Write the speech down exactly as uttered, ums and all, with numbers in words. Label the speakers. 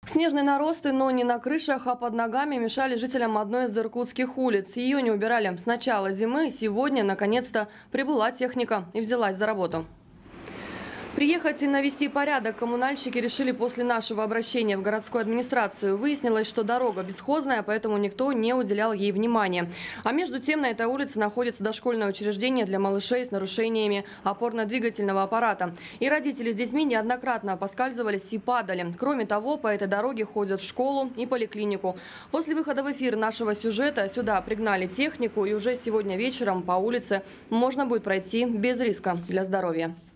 Speaker 1: Снежные наросты, но не на крышах, а под ногами мешали жителям одной из иркутских улиц. Ее не убирали с начала зимы. Сегодня, наконец-то, прибыла техника и взялась за работу. Приехать и навести порядок коммунальщики решили после нашего обращения в городскую администрацию. Выяснилось, что дорога бесхозная, поэтому никто не уделял ей внимания. А между тем на этой улице находится дошкольное учреждение для малышей с нарушениями опорно-двигательного аппарата. И родители с детьми неоднократно поскальзывались и падали. Кроме того, по этой дороге ходят в школу и поликлинику. После выхода в эфир нашего сюжета сюда пригнали технику, и уже сегодня вечером по улице можно будет пройти без риска для здоровья.